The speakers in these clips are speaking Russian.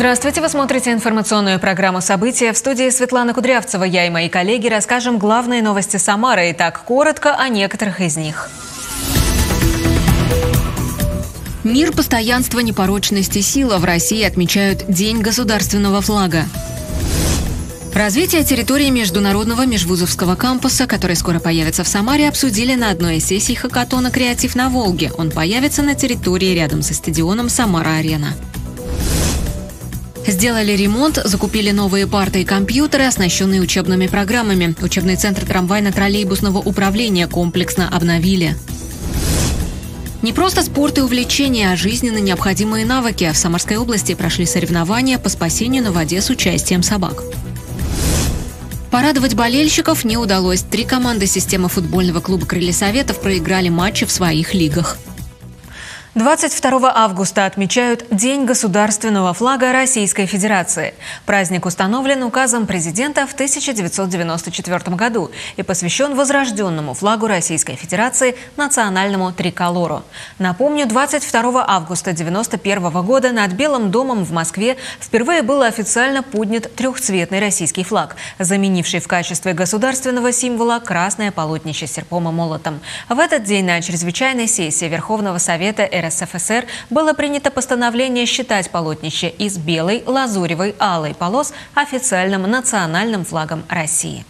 Здравствуйте, вы смотрите информационную программу «События». В студии Светлана Кудрявцева. Я и мои коллеги расскажем главные новости Самары. Итак, коротко о некоторых из них. Мир, постоянство, непорочность и сила. В России отмечают День государственного флага. Развитие территории международного межвузовского кампуса, который скоро появится в Самаре, обсудили на одной из сессий хакатона «Креатив на Волге». Он появится на территории рядом со стадионом «Самара-Арена». Сделали ремонт, закупили новые парты и компьютеры, оснащенные учебными программами. Учебный центр трамвайно-троллейбусного управления комплексно обновили. Не просто спорт и увлечения, а жизненно необходимые навыки. В Самарской области прошли соревнования по спасению на воде с участием собак. Порадовать болельщиков не удалось. 3 команды системы футбольного клуба «Крылья Советов» проиграли матчи в своих лигах. 22 августа отмечают День государственного флага Российской Федерации. Праздник установлен указом президента в 1994 году и посвящен возрожденному флагу Российской Федерации – национальному триколору. Напомню, 22 августа 1991 года над Белым домом в Москве впервые был официально поднят трехцветный российский флаг, заменивший в качестве государственного символа красное полотнище с серпом и молотом. В этот день на чрезвычайной сессии Верховного Совета РСФСР было принято постановление считать полотнище из белой, лазуревой, алой полос официальным национальным флагом России.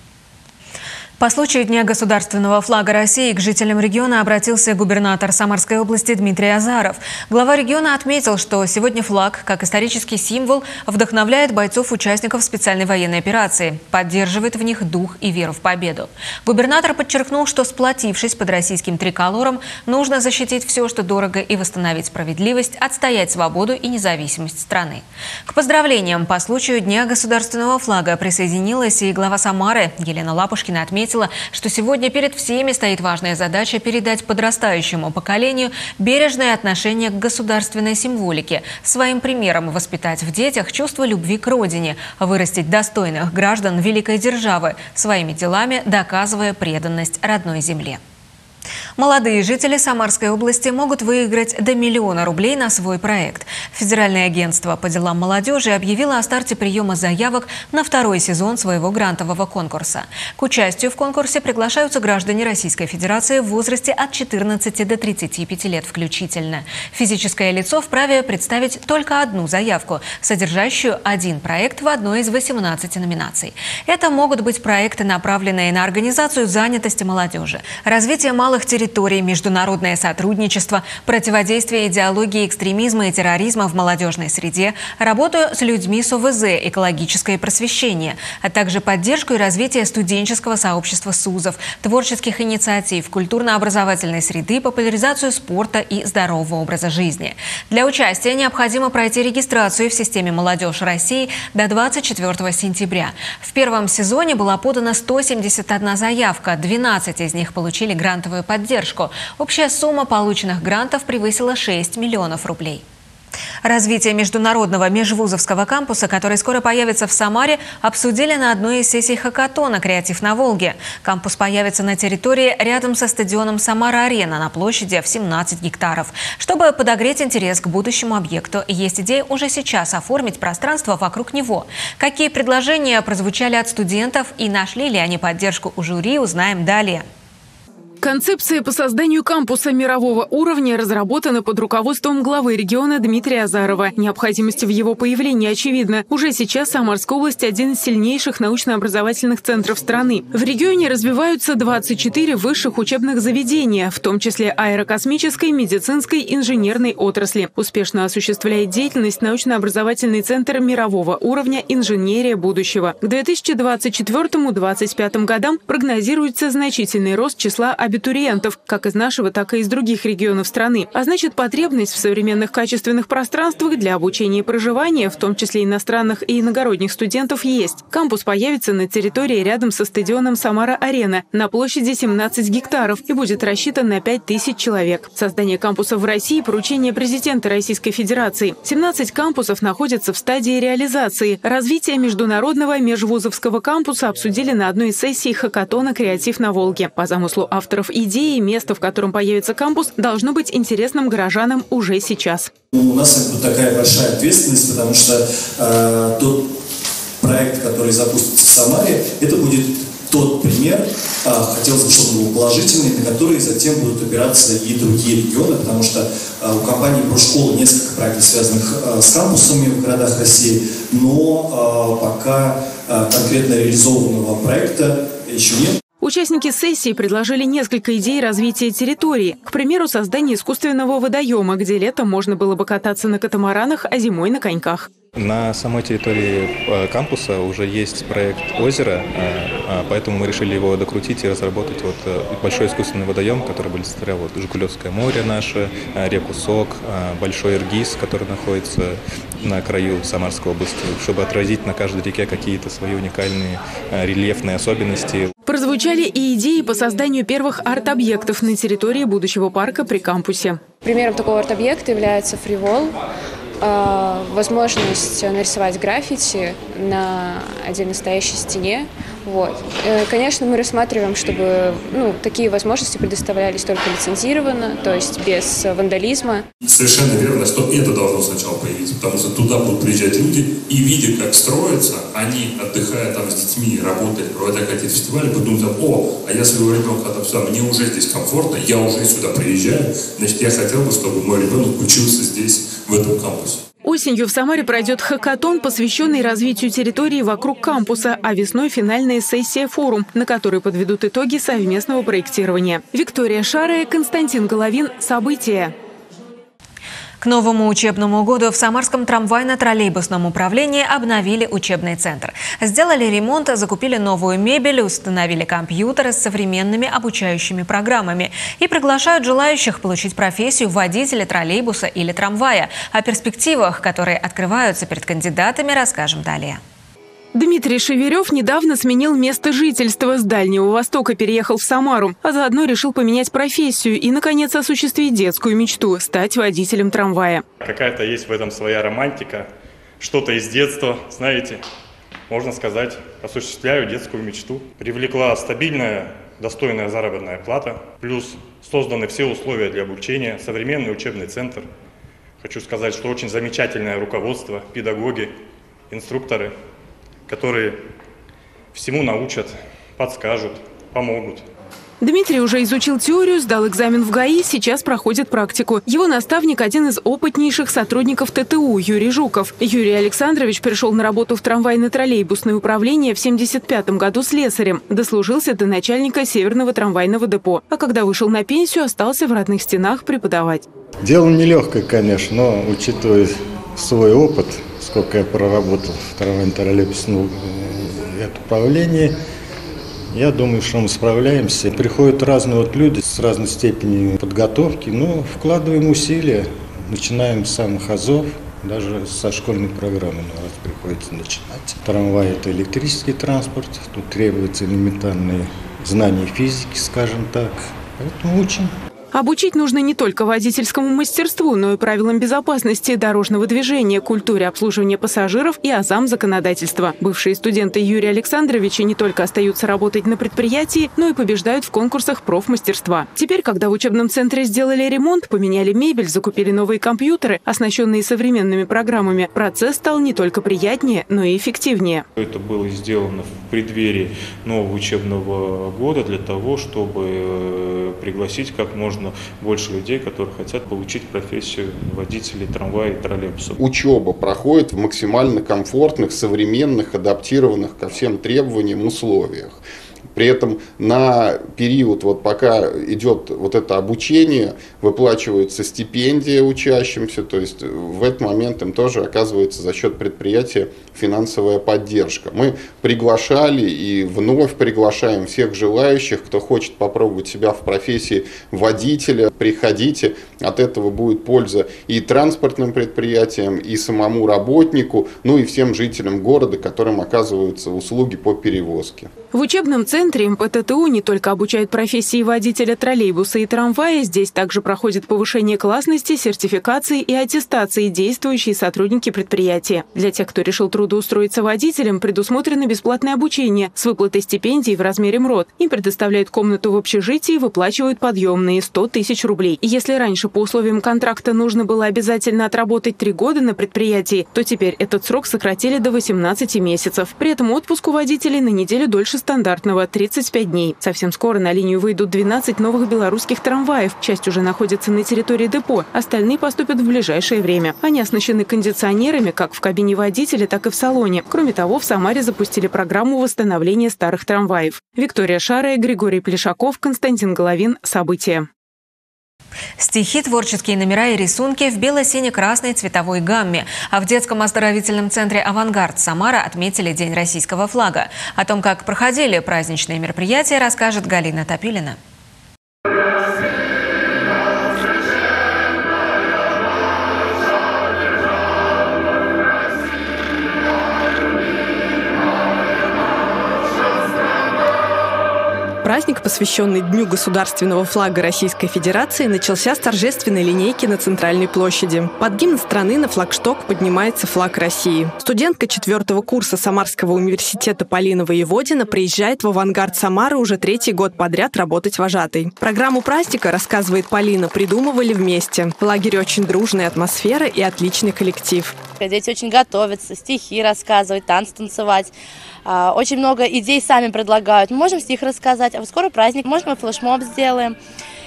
По случаю Дня государственного флага России к жителям региона обратился губернатор Самарской области Дмитрий Азаров. Глава региона отметил, что сегодня флаг, как исторический символ, вдохновляет бойцов-участников специальной военной операции, поддерживает в них дух и веру в победу. Губернатор подчеркнул, что, сплотившись под российским триколором, нужно защитить все, что дорого, и восстановить справедливость, отстоять свободу и независимость страны. К поздравлениям по случаю Дня государственного флага присоединилась и глава Самары Елена Лапушкина. Отметила, что сегодня перед всеми стоит важная задача передать подрастающему поколению бережное отношение к государственной символике, своим примером воспитать в детях чувство любви к родине, вырастить достойных граждан великой державы, своими делами доказывая преданность родной земле. Молодые жители Самарской области могут выиграть до 1 000 000 рублей на свой проект. Федеральное агентство по делам молодежи объявило о старте приема заявок на 2-й сезон своего грантового конкурса. К участию в конкурсе приглашаются граждане Российской Федерации в возрасте от 14 до 35 лет включительно. Физическое лицо вправе представить только одну заявку, содержащую один проект в одной из 18 номинаций. Это могут быть проекты, направленные на организацию занятости молодежи, развитие малых территорий, международное сотрудничество, противодействие идеологии экстремизма и терроризма в молодежной среде, работу с людьми с ОВЗ, экологическое просвещение, а также поддержку и развитие студенческого сообщества СУЗов, творческих инициатив, культурно-образовательной среды, популяризацию спорта и здорового образа жизни. Для участия необходимо пройти регистрацию в системе «Молодежь России» до 24 сентября. В первом сезоне была подана 171 заявка, 12 из них получили грантовую поддержку. Общая сумма полученных грантов превысила 6 миллионов рублей. Развитие международного межвузовского кампуса, который скоро появится в Самаре, обсудили на одной из сессий хакатона «Креатив на Волге». Кампус появится на территории рядом со стадионом «Самара-Арена» на площади в 17 гектаров. Чтобы подогреть интерес к будущему объекту, есть идея уже сейчас оформить пространство вокруг него. Какие предложения прозвучали от студентов и нашли ли они поддержку у жюри, узнаем далее. Концепция по созданию кампуса мирового уровня разработана под руководством главы региона Дмитрия Азарова. Необходимость в его появлении очевидна. Уже сейчас Самарская область – один из сильнейших научно-образовательных центров страны. В регионе развиваются 24 высших учебных заведения, в том числе аэрокосмической, медицинской, инженерной отрасли. Успешно осуществляет деятельность научно-образовательный центр мирового уровня «Инженерия будущего». К 2024-2025 годам прогнозируется значительный рост числа абитуриентов, как из нашего, так и из других регионов страны. А значит, потребность в современных качественных пространствах для обучения и проживания, в том числе иностранных и иногородних студентов, есть. Кампус появится на территории рядом со стадионом «Самара-Арена» на площади 17 гектаров и будет рассчитан на 5000 человек. Создание кампуса в России – поручение президента Российской Федерации. 17 кампусов находятся в стадии реализации. Развитие международного межвузовского кампуса обсудили на одной из сессий хакатона «Креатив на Волге». По замыслу авторов инициаторов идеи, место, в котором появится кампус, должно быть интересным горожанам уже сейчас. У нас вот такая большая ответственность, потому что тот проект, который запустится в Самаре, это будет тот пример, хотелось бы, чтобы он был положительный, на который затем будут опираться и другие регионы, потому что у компании «Прошкола» несколько проектов, связанных с кампусами в городах России, но пока конкретно реализованного проекта еще нет. Участники сессии предложили несколько идей развития территории. К примеру, создание искусственного водоема, где летом можно было бы кататься на катамаранах, а зимой на коньках. На самой территории кампуса уже есть проект озера, поэтому мы решили его докрутить и разработать большой искусственный водоем, который бы олицетворял Жигулевское море наше, реку Сок, большой Иргиз, который находится на краю Самарской области, чтобы отразить на каждой реке какие-то свои уникальные рельефные особенности. Прозвучали и идеи по созданию первых арт-объектов на территории будущего парка при кампусе. Примером такого арт-объекта является фривол. Возможность нарисовать граффити на отдельно стоящей стене. Вот. Конечно, мы рассматриваем, чтобы такие возможности предоставлялись только лицензированно, то есть без вандализма. Совершенно верно, что это должно сначала появиться, потому что туда будут приезжать люди и, видя, как строится, они, отдыхая там с детьми, работая, проводя какие-то фестивали, подумают: о, а я своего ребенка там сюда, мне уже здесь комфортно, я уже сюда приезжаю, значит, я хотел бы, чтобы мой ребенок учился здесь, в этом кампусе. Осенью в Самаре пройдет хакатон, посвященный развитию территории вокруг кампуса, а весной финальная сессия «Форум», на которой подведут итоги совместного проектирования. Виктория Шарая, Константин Головин. События. К новому учебному году в Самарском трамвайно-троллейбусном управлении обновили учебный центр. Сделали ремонт, закупили новую мебель, установили компьютеры с современными обучающими программами и приглашают желающих получить профессию водителя троллейбуса или трамвая. О перспективах, которые открываются перед кандидатами, расскажем далее. Дмитрий Шеверев недавно сменил место жительства. С Дальнего Востока переехал в Самару, а заодно решил поменять профессию и, наконец, осуществить детскую мечту – стать водителем трамвая. Какая-то есть в этом своя романтика, что-то из детства, знаете, можно сказать, осуществляю детскую мечту. Привлекла стабильная, достойная заработная плата, плюс созданы все условия для обучения, современный учебный центр. Хочу сказать, что очень замечательное руководство, педагоги, инструкторы, которые всему научат, подскажут, помогут. Дмитрий уже изучил теорию, сдал экзамен в ГАИ, сейчас проходит практику. Его наставник – один из опытнейших сотрудников ТТУ Юрий Жуков. Юрий Александрович пришел на работу в трамвайно-троллейбусное управление в 1975 году слесарем. Дослужился до начальника Северного трамвайного депо. А когда вышел на пенсию, остался в родных стенах преподавать. Дело нелегкое, конечно, но учитывая свой опыт, сколько я проработал в трамвайно-троллейбусном управлении, я думаю, что мы справляемся. Приходят разные люди с разной степенью подготовки, но вкладываем усилия, начинаем с самых азов, даже со школьной программы у нас приходится начинать. Трамвай – это электрический транспорт, тут требуются элементарные знания физики, скажем так, поэтому учим. Обучить нужно не только водительскому мастерству, но и правилам безопасности дорожного движения, культуре обслуживания пассажиров и азам законодательства. Бывшие студенты Юрия Александровича не только остаются работать на предприятии, но и побеждают в конкурсах профмастерства. Теперь, когда в учебном центре сделали ремонт, поменяли мебель, закупили новые компьютеры, оснащенные современными программами, процесс стал не только приятнее, но и эффективнее. Это было сделано в преддверии нового учебного года для того, чтобы пригласить как можно больше людей, которые хотят получить профессию водителей трамвая и троллейбуса. Учеба проходит в максимально комфортных, современных, адаптированных ко всем требованиям условиях. При этом на период, пока идет это обучение, выплачивается стипендия учащимся, то есть в этот момент им тоже оказывается за счет предприятия финансовая поддержка. Мы приглашали и вновь приглашаем всех желающих, кто хочет попробовать себя в профессии водителя. Приходите, От этого будет польза и транспортным предприятиям, и самому работнику, ну и всем жителям города, которым оказываются услуги по перевозке. В учебном центре МПТТУ не только обучают профессии водителя троллейбуса и трамвая, здесь также проходит повышение классности, сертификации и аттестации действующие сотрудники предприятия. Для тех, кто решил трудоустроиться водителем, предусмотрено бесплатное обучение с выплатой стипендий в размере МРОТ. Им предоставляют комнату в общежитии, выплачивают подъемные 100 тысяч рублей. И если раньше по условиям контракта нужно было обязательно отработать 3 года на предприятии, то теперь этот срок сократили до 18 месяцев. При этом отпуск у водителей на неделю дольше стандартного – 35 дней. Совсем скоро на линию выйдут 12 новых белорусских трамваев. Часть уже находится на территории депо, остальные поступят в ближайшее время. Они оснащены кондиционерами как в кабине водителя, так и в салоне. Кроме того, в Самаре запустили программу восстановления старых трамваев. Виктория Шарая, Григорий Плешаков, Константин Головин. События. Стихи, творческие номера и рисунки в бело-сине-красной цветовой гамме. А в детском оздоровительном центре «Авангард» Самара отметили День российского флага. О том, как проходили праздничные мероприятия, расскажет Галина Топилина. Праздник, посвященный Дню государственного флага Российской Федерации, начался с торжественной линейки на Центральной площади. Под гимн страны на флагшток поднимается флаг России. Студентка 4-го курса Самарского университета Полина Воеводина приезжает в «Авангард» Самары уже 3-й год подряд работать вожатой. Программу праздника, рассказывает Полина, придумывали вместе. В лагере очень дружная атмосфера и отличный коллектив. Дети очень готовятся, стихи рассказывать, танцы танцевать. Очень много идей сами предлагают. Мы можем стих рассказать, а вот скоро праздник, может, мы флешмоб сделаем.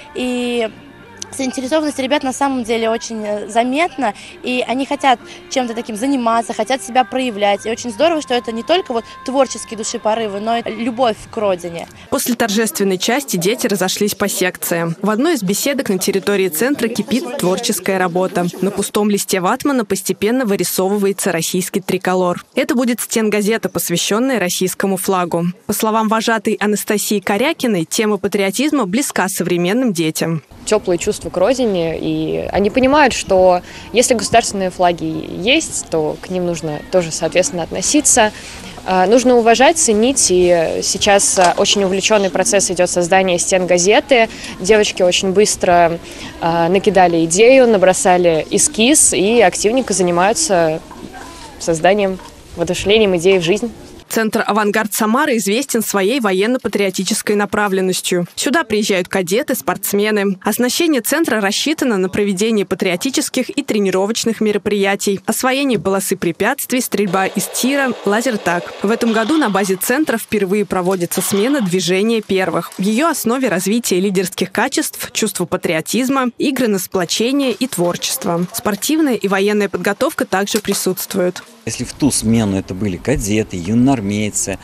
И заинтересованность ребят на самом деле очень заметна, и они хотят чем-то таким заниматься, хотят себя проявлять. И очень здорово, что это не только вот творческие душепорывы, но и любовь к родине. После торжественной части дети разошлись по секциям. В одной из беседок на территории центра кипит творческая работа. На пустом листе ватмана постепенно вырисовывается российский триколор. Это будет стенгазета, посвященная российскому флагу. По словам вожатой Анастасии Корякиной, тема патриотизма близка современным детям. Теплые чувства к родине, и они понимают, что если государственные флаги есть, то к ним нужно тоже, соответственно, относиться. Нужно уважать, ценить, и сейчас очень увлеченный процесс идет создания стенгазеты. Девочки очень быстро накидали идею, набросали эскиз и активненько занимаются созданием, воодушевлением идеи в жизнь. Центр «Авангард» Самары известен своей военно-патриотической направленностью. Сюда приезжают кадеты, спортсмены. Оснащение центра рассчитано на проведение патриотических и тренировочных мероприятий, освоение полосы препятствий, стрельба из тира, лазертаг. В этом году на базе центра впервые проводится смена движения первых. В ее основе развитие лидерских качеств, чувство патриотизма, игры на сплочение и творчество. Спортивная и военная подготовка также присутствуют. Если в ту смену это были кадеты, юноармейцы,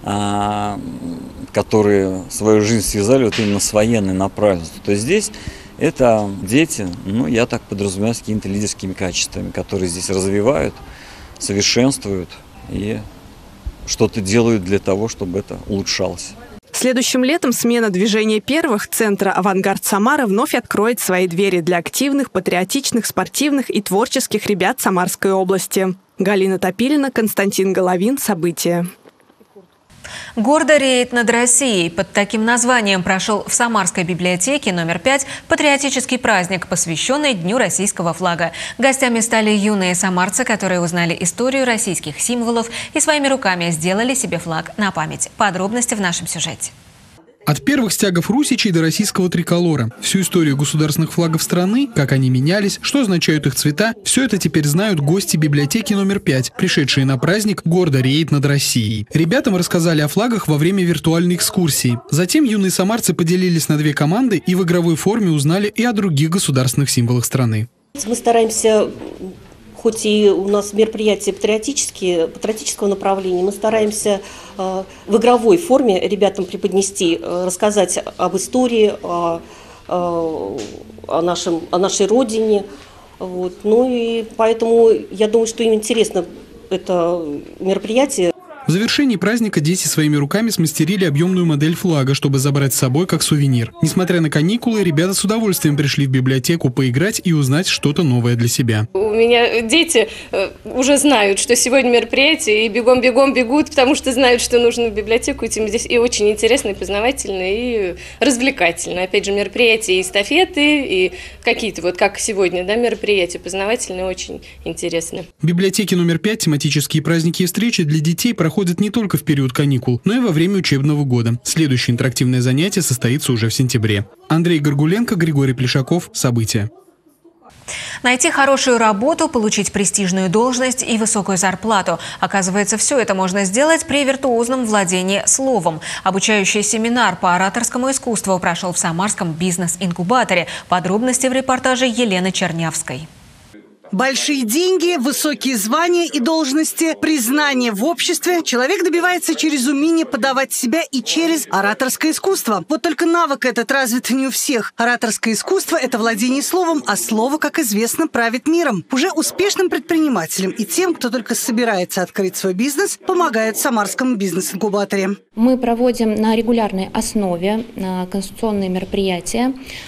которые свою жизнь связали вот именно с военной направленностью, то здесь это дети, я так подразумеваю, с какими-то лидерскими качествами, которые здесь развивают, совершенствуют и что-то делают для того, чтобы это улучшалось. Следующим летом смена движения первых центра «Авангард» Самара вновь откроет свои двери для активных, патриотичных, спортивных и творческих ребят Самарской области. Галина Топилина, Константин Головин. События. Гордо реет над Россией. Под таким названием прошел в Самарской библиотеке номер 5 патриотический праздник, посвященный Дню российского флага. Гостями стали юные самарцы, которые узнали историю российских символов и своими руками сделали себе флаг на память. Подробности в нашем сюжете. От первых стягов русичей до российского триколора. Всю историю государственных флагов страны, как они менялись, что означают их цвета, все это теперь знают гости библиотеки номер 5, пришедшие на праздник «Гордо реет над Россией». Ребятам рассказали о флагах во время виртуальной экскурсии. Затем юные самарцы поделились на 2 команды и в игровой форме узнали и о других государственных символах страны. Мы стараемся, хоть и у нас мероприятия патриотического направления, мы стараемся в игровой форме ребятам преподнести, рассказать об истории, о нашей родине. Вот. Ну и поэтому я думаю, что им интересно это мероприятие. В завершении праздника дети своими руками смастерили объемную модель флага, чтобы забрать с собой как сувенир. Несмотря на каникулы, ребята с удовольствием пришли в библиотеку поиграть и узнать что-то новое для себя. У меня дети уже знают, что сегодня мероприятие, и бегом-бегом бегут, потому что знают, что нужно в библиотеку идти. Здесь и очень интересно, и познавательно, и развлекательно. Опять же, мероприятия и эстафеты, и какие-то, вот как сегодня, да, мероприятия познавательные, очень интересны. В библиотеке номер 5 тематические праздники и встречи для детей проходят не только в период каникул, но и во время учебного года. Следующее интерактивное занятие состоится уже в сентябре. Андрей Горгуленко, Григорий Плешаков. События. Найти хорошую работу, получить престижную должность и высокую зарплату. Оказывается, все это можно сделать при виртуозном владении словом. Обучающий семинар по ораторскому искусству прошел в Самарском бизнес-инкубаторе. Подробности в репортаже Елены Чернявской. Большие деньги, высокие звания и должности, признание в обществе человек добивается через умение подавать себя и через ораторское искусство. Вот только навык этот развит не у всех. Ораторское искусство – это владение словом, а слово, как известно, правит миром. Уже успешным предпринимателям и тем, кто только собирается открыть свой бизнес, помогают в Самарском бизнес-инкубаторе. Мы проводим на регулярной основе консультационные мероприятия.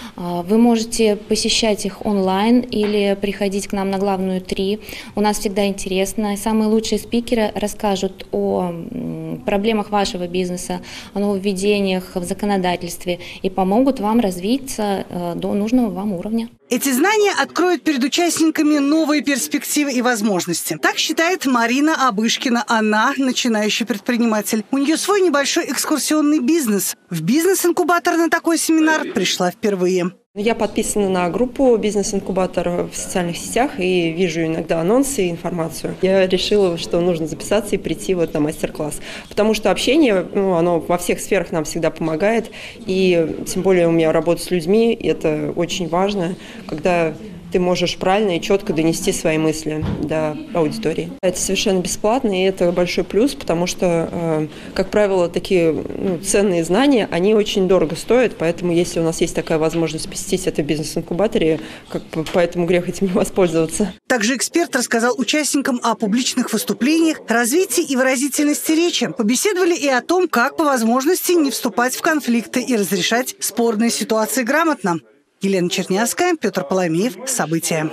Вы можете посещать их онлайн или приходить к нам на главную 3. У нас всегда интересно. Самые лучшие спикеры расскажут о проблемах вашего бизнеса, о нововведениях в законодательстве и помогут вам развиться до нужного вам уровня. Эти знания откроют перед участниками новые перспективы и возможности. Так считает Марина Абышкина. Она начинающий предприниматель. У нее свой небольшой экскурсионный бизнес. В бизнес-инкубатор на такой семинар пришла впервые. Я подписана на группу «Бизнес-инкубатор» в социальных сетях и вижу иногда анонсы и информацию. Я решила, что нужно записаться и прийти вот на мастер-класс. Потому что общение, оно во всех сферах нам всегда помогает. И тем более у меня работа с людьми, и это очень важно, когда ты можешь правильно и четко донести свои мысли до аудитории. Это совершенно бесплатно, и это большой плюс, потому что, как правило, такие ценные знания, они очень дорого стоят, поэтому если у нас есть такая возможность посетить это в бизнес-инкубаторе, поэтому грех этим не воспользоваться. Также эксперт рассказал участникам о публичных выступлениях, развитии и выразительности речи. Побеседовали и о том, как по возможности не вступать в конфликты и разрешать спорные ситуации грамотно. Елена Чернявская, Петр Поломеев. События.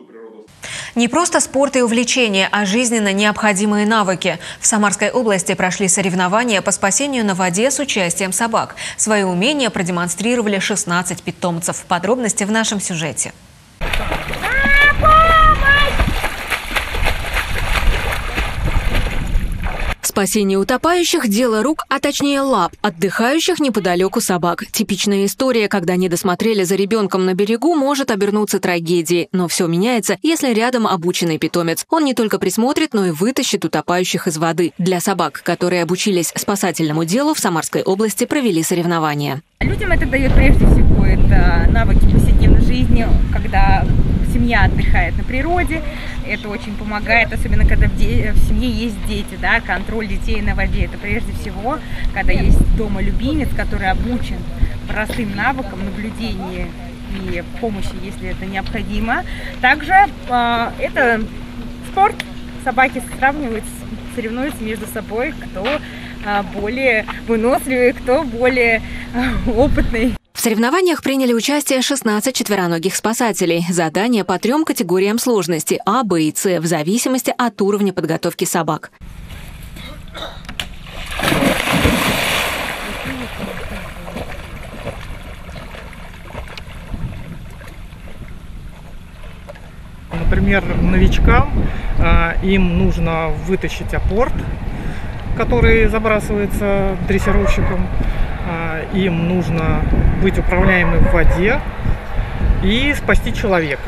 Не просто спорт и увлечения, а жизненно необходимые навыки. В Самарской области прошли соревнования по спасению на воде с участием собак. Свои умения продемонстрировали 16 питомцев. Подробности в нашем сюжете. Спасение утопающих – дело рук, а точнее лап, отдыхающих неподалеку собак. Типичная история, когда не досмотрели за ребенком на берегу, может обернуться трагедией. Но все меняется, если рядом обученный питомец. Он не только присмотрит, но и вытащит утопающих из воды. Для собак, которые обучились спасательному делу, в Самарской области провели соревнования. Людям это дает прежде всего это навыки повседневной жизни, когда семья отдыхает на природе. Это очень помогает, особенно когда в семье есть дети, да, контроль детей на воде. Это прежде всего, когда есть дома любимец, который обучен простым навыкам наблюдения и помощи, если это необходимо. Также это спорт. Собаки сравниваются, соревнуются между собой, кто более выносливый, кто более опытный. В соревнованиях приняли участие 16 четвероногих спасателей. Задания по 3 категориям сложности – А, Б и С, в зависимости от уровня подготовки собак. Например, новичкам им нужно вытащить апорт, который забрасывается дрессировщиком. Им нужно быть управляемым в воде и спасти человека.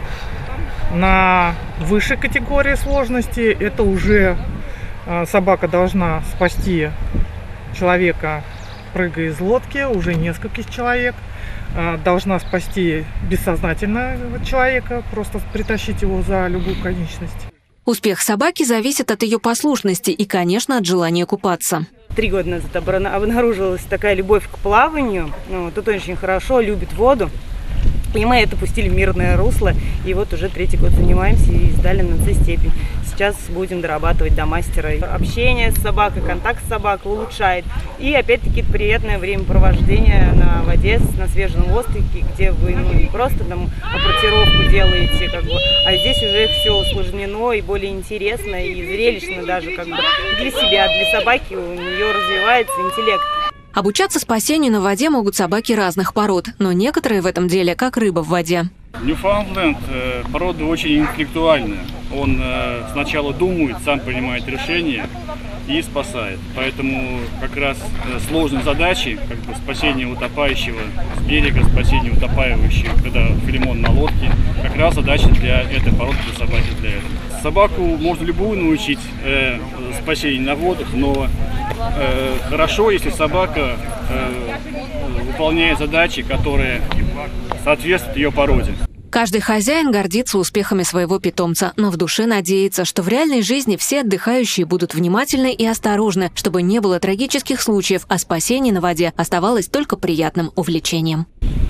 На высшей категории сложности это уже собака должна спасти человека, прыгая из лодки, уже нескольких человек. Должна спасти бессознательного человека, просто притащить его за любую конечность. Успех собаки зависит от ее послушности и, конечно, от желания купаться. 3 года назад обнаружилась такая любовь к плаванию. Тут очень хорошо, любит воду. И мы это пустили в мирное русло. И вот уже 3-й год занимаемся и сдали на С степень. сейчас будем дорабатывать до мастера. Общение с собакой, контакт с собакой улучшает. И опять-таки приятное времяпровождение на воде, на свежем воздухе, где вы не просто там апортировку делаете, а здесь уже все усложнено и более интересно, и зрелищно даже для себя, для собаки у нее развивается интеллект. Обучаться спасению на воде могут собаки разных пород, но некоторые в этом деле как рыба в воде. Ньюфаундленд порода очень интеллектуальная. Он сначала думает, сам принимает решения и спасает. Поэтому как раз сложные задачи, спасение утопающего с берега, спасение утопающего, когда Филимон на лодке, как раз задача для этой породы, для собаки, для этого. Собаку можно любую научить спасению на водах, но хорошо, если собака выполняет задачи, которые соответствуют ее породе. Каждый хозяин гордится успехами своего питомца, но в душе надеется, что в реальной жизни все отдыхающие будут внимательны и осторожны, чтобы не было трагических случаев, а спасение на воде оставалось только приятным увлечением.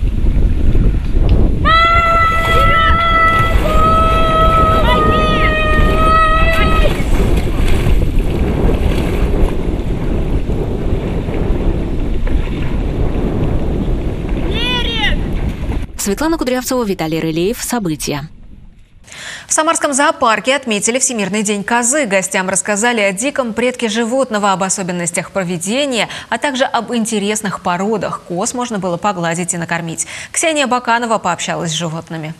Светлана Кудрявцева, Виталий Рылеев. События. В Самарском зоопарке отметили Всемирный день козы. Гостям рассказали о диком предке животного, об особенностях поведения, а также об интересных породах. Коз можно было погладить и накормить. Ксения Баканова пообщалась с животными.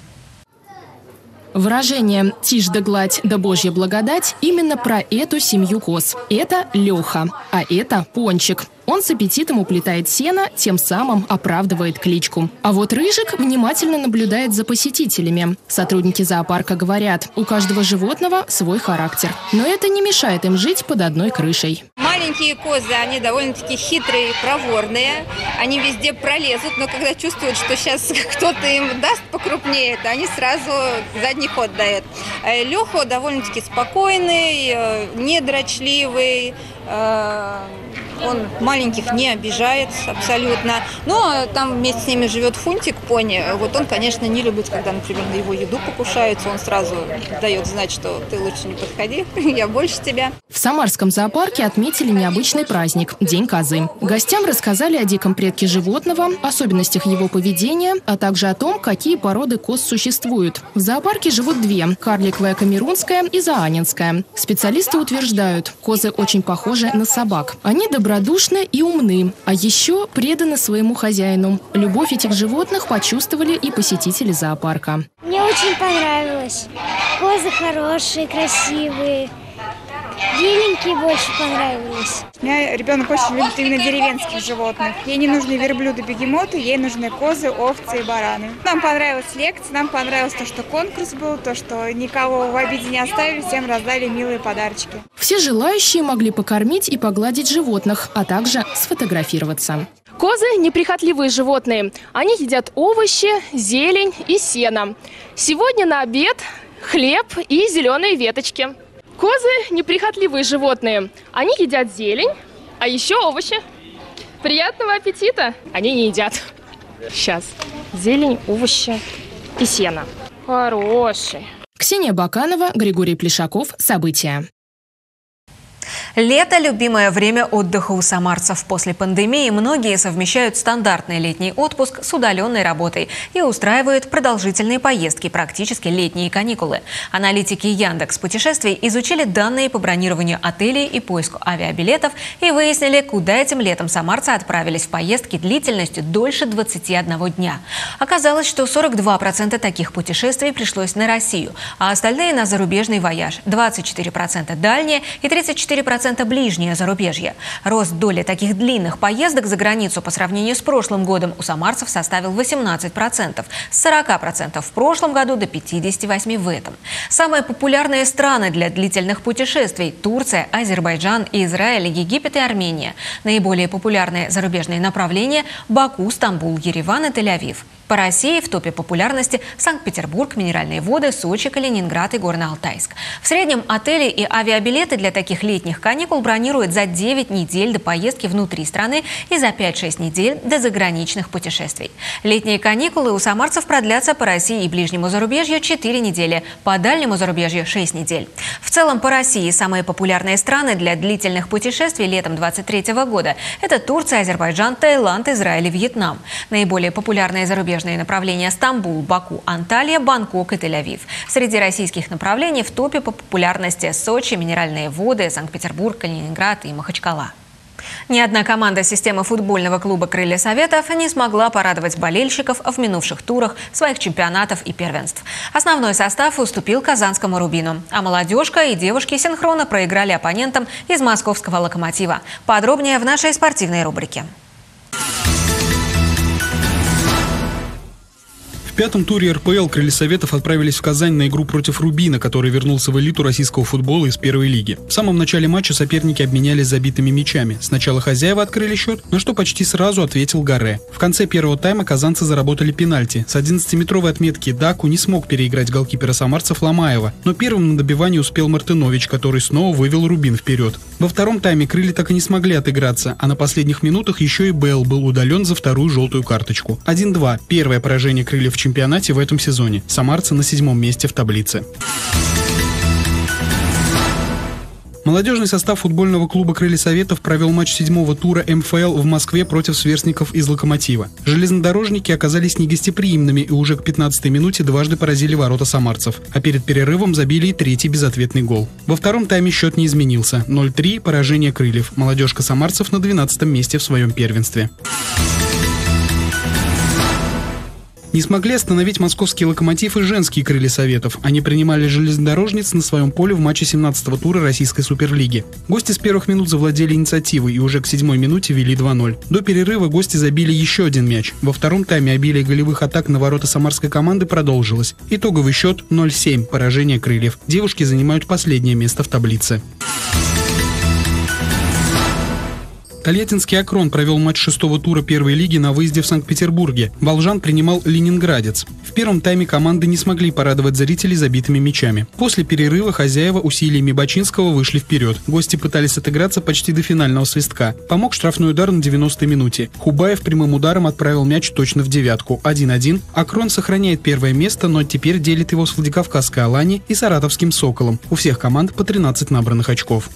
Выражение «тишь да гладь да божья благодать» именно про эту семью коз. Это Леха, а это Пончик. Он с аппетитом уплетает сено, тем самым оправдывает кличку. А вот Рыжик внимательно наблюдает за посетителями. Сотрудники зоопарка говорят, у каждого животного свой характер. Но это не мешает им жить под одной крышей. Маленькие козы, они довольно-таки хитрые, проворные. Они везде пролезут, но когда чувствуют, что сейчас кто-то им даст покрупнее, то они сразу задний ход дают. Леха довольно-таки спокойный, недрочливый. Он маленьких не обижает абсолютно. Но там вместе с ними живет Фунтик, пони. Вот он, конечно, не любит, когда, например, на его еду покушаются. Он сразу дает знать, что ты лучше не подходи, я больше тебя. В Самарском зоопарке отметили необычный праздник – День козы. Гостям рассказали о диком предке животного, особенностях его поведения, а также о том, какие породы коз существуют. В зоопарке живут две – карликовая камерунская и заанинская. Специалисты утверждают, козы очень похожи на собак. Они добродушны и умны, а еще преданы своему хозяину. Любовь этих животных почувствовали и посетители зоопарка. Мне очень понравилось. Козы хорошие, красивые. Беленькие больше понравились. У меня ребенок очень любит именно деревенских животных. Ей не нужны верблюды, бегемоты, ей нужны козы, овцы и бараны. Нам понравилась лекция, нам понравилось то, что конкурс был, то, что никого в обиде не оставили, всем раздали милые подарочки. Все желающие могли покормить и погладить животных, а также сфотографироваться. Козы – неприхотливые животные. Они едят овощи, зелень и сено. Сегодня на обед хлеб и зеленые веточки. Козы – неприхотливые животные. Они едят зелень, а еще овощи. Приятного аппетита! Они не едят. Сейчас. Зелень, овощи и сено. Хороший. Ксения Баканова, Григорий Плешаков. События. Лето – любимое время отдыха у самарцев. После пандемии многие совмещают стандартный летний отпуск с удаленной работой и устраивают продолжительные поездки, практически летние каникулы. Аналитики Яндекс.Путешествий изучили данные по бронированию отелей и поиску авиабилетов и выяснили, куда этим летом самарцы отправились в поездки длительностью дольше 21 дня. Оказалось, что 42% таких путешествий пришлось на Россию, а остальные на зарубежный вояж, 24% дальние и 34% ближнее зарубежье. Рост доли таких длинных поездок за границу по сравнению с прошлым годом у самарцев составил 18%, с 40% в прошлом году до 58% в этом. Самые популярные страны для длительных путешествий – Турция, Азербайджан, Израиль, Египет и Армения. Наиболее популярные зарубежные направления – Баку, Стамбул, Ереван и Тель-Авив. По России в топе популярности Санкт-Петербург, Минеральные воды, Сочи, Калининград и Горно-Алтайск. В среднем отели и авиабилеты для таких летних каникул бронируют за 9 недель до поездки внутри страны и за 5-6 недель до заграничных путешествий. Летние каникулы у самарцев продлятся по России и ближнему зарубежью 4 недели, по дальнему зарубежью 6 недель. В целом по России самые популярные страны для длительных путешествий летом 2023 года – это Турция, Азербайджан, Таиланд, Израиль и Вьетнам. Наиболее популярные зарубежные направления – Стамбул, Баку, Анталия, Бангкок и Тель-Авив. Среди российских направлений в топе по популярности Сочи, Минеральные воды, Санкт-Петербург, Калининград и Махачкала. Ни одна команда системы футбольного клуба «Крылья Советов» не смогла порадовать болельщиков в минувших турах своих чемпионатов и первенств. Основной состав уступил казанскому «Рубину», а молодежка и девушки синхронно проиграли оппонентам из московского «Локомотива». Подробнее в нашей спортивной рубрике. В пятом туре РПЛ «Крылья Советов» отправились в Казань на игру против «Рубина», который вернулся в элиту российского футбола из первой лиги. В самом начале матча соперники обменялись забитыми мячами. Сначала хозяева открыли счет, на что почти сразу ответил Гаре. В конце первого тайма казанцы заработали пенальти. С 11-метровой отметки Даку не смог переиграть голкипера самарцев Ломаева, но первым на добивание успел Мартынович, который снова вывел «Рубин» вперед. Во втором тайме крылья так и не смогли отыграться, а на последних минутах еще и Белл был удален за вторую желтую карточку. 1-2. Первое поражение крыльев в чемпионате в этом сезоне. Самарцы на 7-м месте в таблице. Молодежный состав футбольного клуба «Крылья Советов» провел матч 7-го тура МФЛ в Москве против сверстников из «Локомотива». Железнодорожники оказались негостеприимными и уже к 15-й минуте дважды поразили ворота самарцев, а перед перерывом забили и третий безответный гол. Во втором тайме счет не изменился. 0-3 – поражение крыльев. Молодежка самарцев на 12-м месте в своем первенстве. Не смогли остановить московский «Локомотив» и женские «Крылья Советов. Они принимали железнодорожниц на своем поле в матче 17-го тура российской суперлиги. Гости с первых минут завладели инициативой и уже к 7-й минуте вели 2-0. До перерыва гости забили еще один мяч. Во втором тайме обилие голевых атак на ворота самарской команды продолжилось. Итоговый счет 0-7 – поражение крыльев. Девушки занимают последнее место в таблице. Тольяттинский «Акрон» провел матч 6-го тура первой лиги на выезде в Санкт-Петербурге. Волжан принимал «Ленинградец». В первом тайме команды не смогли порадовать зрителей забитыми мячами. После перерыва хозяева усилиями Бачинского вышли вперед. Гости пытались отыграться почти до финального свистка. Помог штрафной удар на 90-й минуте. Хубаев прямым ударом отправил мяч точно в девятку. 1-1. «Акрон» сохраняет первое место, но теперь делит его с Владикавказской «Алани» и саратовским «Соколом». У всех команд по 13 набранных очков.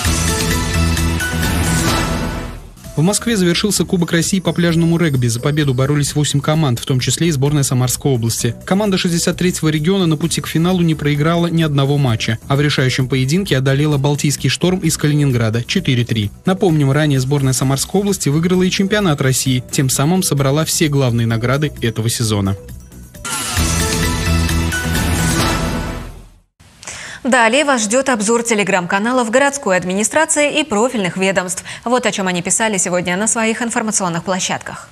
В Москве завершился Кубок России по пляжному регби. За победу боролись 8 команд, в том числе и сборная Самарской области. Команда 63-го региона на пути к финалу не проиграла ни одного матча, а в решающем поединке одолела Балтийский «Шторм» из Калининграда 4-3. Напомним, ранее сборная Самарской области выиграла и чемпионат России, тем самым собрала все главные награды этого сезона. Далее вас ждет обзор телеграм-каналов городской администрации и профильных ведомств. Вот о чем они писали сегодня на своих информационных площадках.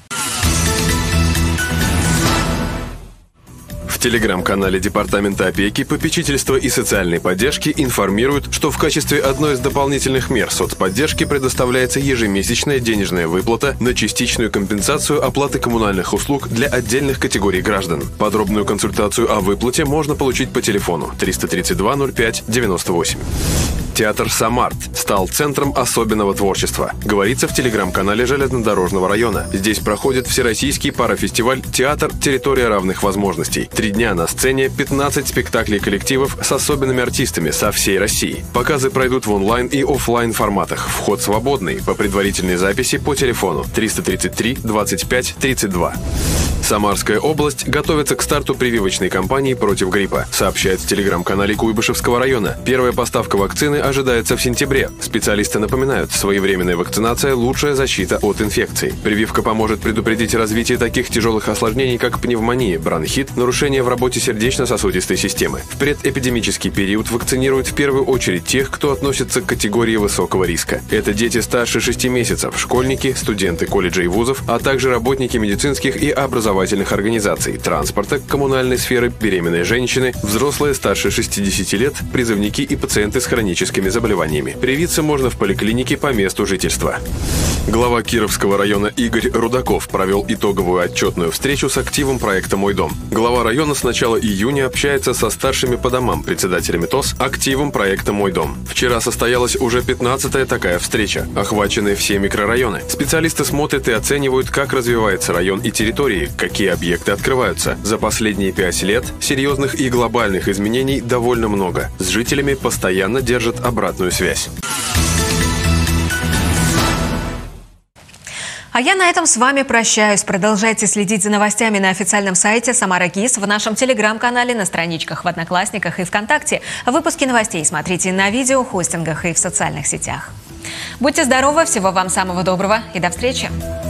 В телеграм-канале Департамента опеки, попечительства и социальной поддержки информируют, что в качестве одной из дополнительных мер соцподдержки предоставляется ежемесячная денежная выплата на частичную компенсацию оплаты коммунальных услуг для отдельных категорий граждан. Подробную консультацию о выплате можно получить по телефону 332 05 98. Театр «Самарт» стал центром особенного творчества, говорится в телеграм-канале Железнодорожного района. Здесь проходит всероссийский парафестиваль «Театр. Территория равных возможностей». 3 дня на сцене, 15 спектаклей коллективов с особенными артистами со всей России. Показы пройдут в онлайн и офлайн форматах. Вход свободный, по предварительной записи по телефону 333 25 32. Самарская область готовится к старту прививочной кампании против гриппа, сообщает в телеграм-канале Куйбышевского района. Первая поставка вакцины ожидается в сентябре. Специалисты напоминают, своевременная вакцинация – лучшая защита от инфекций. Прививка поможет предупредить развитие таких тяжелых осложнений, как пневмония, бронхит, нарушение в работе сердечно-сосудистой системы. В предэпидемический период вакцинируют в первую очередь тех, кто относится к категории высокого риска. Это дети старше 6 месяцев, школьники, студенты колледжей и вузов, а также работники медицинских и образовательных организаций, транспорта, коммунальной сферы, беременные женщины, взрослые старше 60 лет, призывники и пациенты с хроническими хроническими заболеваниями. Привиться можно в поликлинике по месту жительства. Глава Кировского района Игорь Рудаков провел итоговую отчетную встречу с активом проекта «Мой дом». Глава района с начала июня общается со старшими по домам председателями ТОС активом проекта «Мой дом». Вчера состоялась уже 15-я такая встреча, охваченные все микрорайоны. Специалисты смотрят и оценивают, как развивается район и территории, какие объекты открываются. За последние 5 лет серьезных и глобальных изменений довольно много. С жителями постоянно держат обратную связь. А я на этом с вами прощаюсь. Продолжайте следить за новостями на официальном сайте Самара ГИС, в нашем телеграм-канале, на страничках в Одноклассниках и ВКонтакте. Выпуски новостей смотрите на видеохостингах и в социальных сетях. Будьте здоровы, всего вам самого доброго и до встречи!